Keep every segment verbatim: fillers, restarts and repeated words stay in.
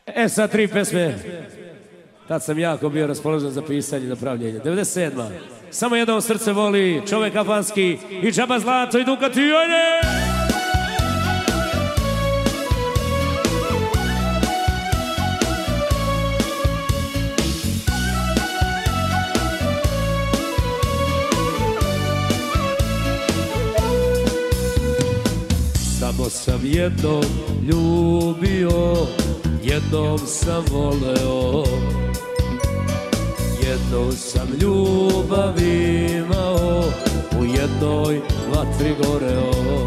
E sad tri pesme. Tad sam jako bio raspoložen za pisanje i za pravljenje. devedeset sedma. Samo jedno srce voli, čovek kafanski i džaba zlato i Dukati, ajde! Samo sam jednom ljubio, jednom sam voleo, jednom sam ljubav imao, u jednoj vatri goreo.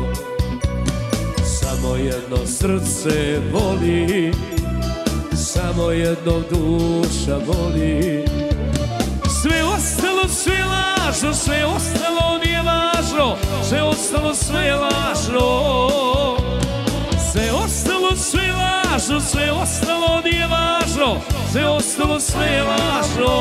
Samo jedno srce voli, samo jednom duša voli. Sve ostalo sve lažno, sve ostalo nije važno, sve ostalo sve lažno. Sve ostalo sve lažno, sve ostalo nije važno, sve ostalo sve lažno.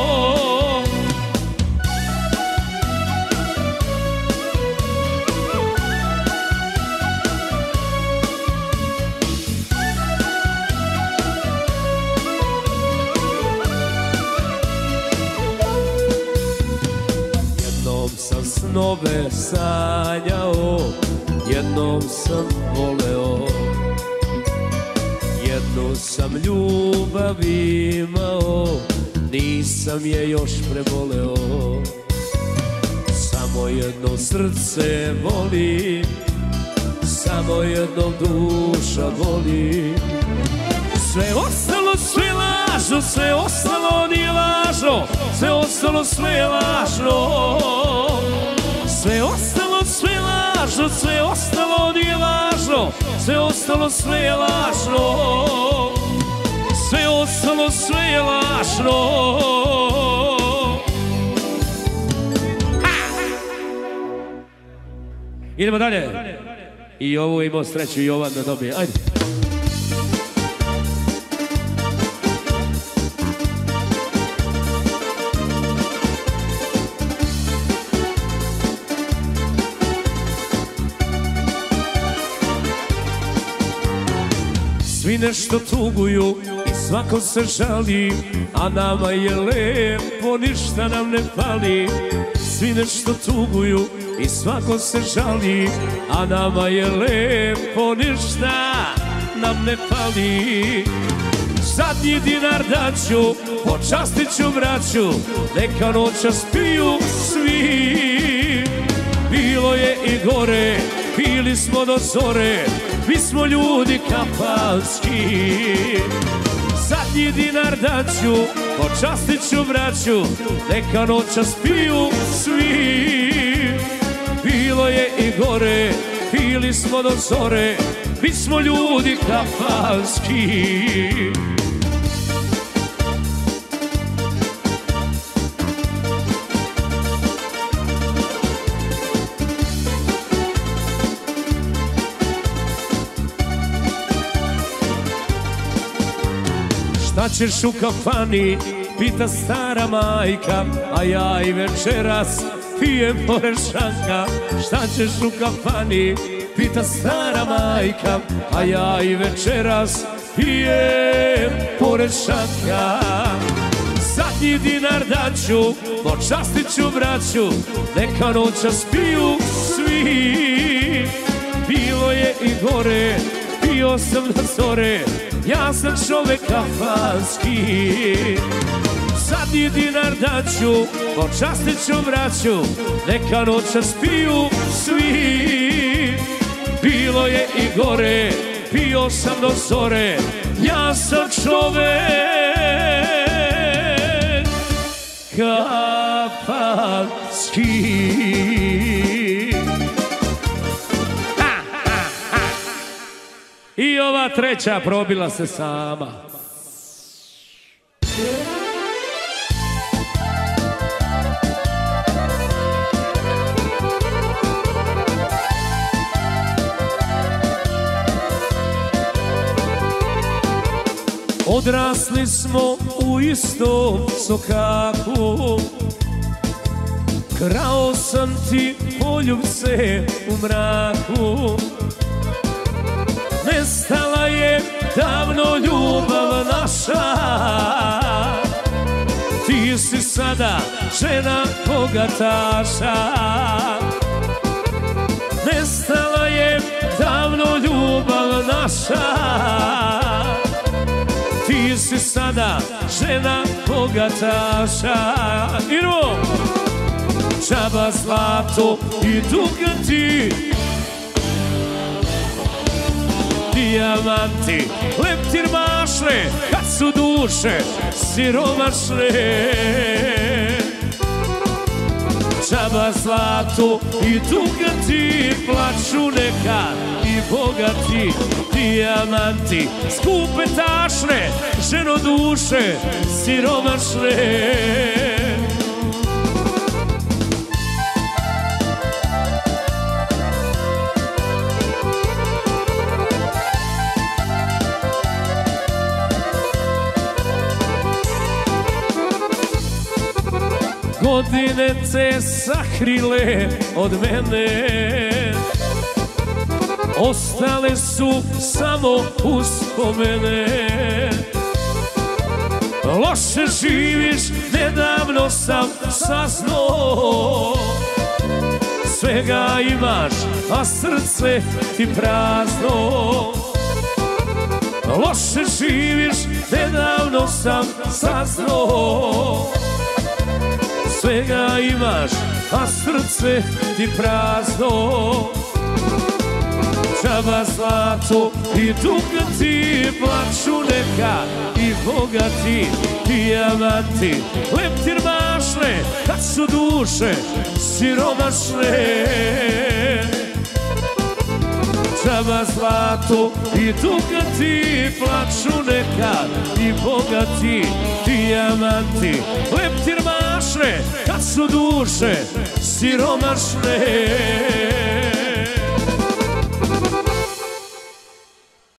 Jednom sam snove sanjao, jednom sam voleo, jednu sam ljubav imao, nisam je još preboleo. Samo jedno srce voli, samo jednom duša voli. Sve ostalo sve lažno, sve ostalo nije važno, sve ostalo sve lažno. Sve ostalo sve lažno, sve ostalo nije važno, sve ostalo sve je lažno. Sve ostalo sve je lažno. Idemo dalje. I ovo imao sreću Jovan da dobije. Ajde. Svi nešto tuguju i svako se žali, a nama je lepo, ništa nam ne fali. Svi nešto tuguju i svako se žali, a nama je lepo, ništa nam ne fali. Zadnji dinar daću, počastit ću braću, neka noćas piju svi. Bilo je i gore, pili smo do zore, mi smo ljudi kafanski. Zadnji dinar daću, počastit ću braću, neka noćas piju svi. Bilo je i gore, pili smo do zore, mi smo ljudi kafanski. Šta ćeš u kafani, pita stara majka, a ja i večeras pijem pored šanka. Šta ćeš u kafani, pita stara majka, a ja i večeras pijem pored šanka. Zadnji dinar daću, počastit ću braću, neka noćas piju svi. Bilo je i gore, pio sam do zore, ja sam čovek kafanski. Zadnji dinar daću, počastit ću braću, neka noćas piju svi. Bilo je i gore, pio sam do zore, ja sam čovek kafanski. I ova treća probila se sama. Odrasli smo u istom sokaku, krao sam ti poljubce u mraku. Nestala je davno ljubav naša, sada žena bogataša. Nestala je davno ljubav naša. Ti si sada žena bogataša. Idemo! Džaba zlato i dugati, dijamanti, leptir mašle, kad su duše siromašne. Džaba zlato i dugati, plaću neka i bogati, dijamanti, skupe tašne, ženo duše siromašne. Godine te sakrile od mene, ostale su samo uspomene. Loše živiš, nedavno sam saznao. Svega imaš, a srce ti prazno. Loše živiš, nedavno sam saznao. Svega imaš, a srce ti prazno. Džaba zlato i dugati, plaću neka i bogati, dijamanti, leptir mašle, kad su duše siromašne. Džaba zlato i dugati, plaću neka i bogati, dijamanti, leptir mašle, kad su duše siromašne.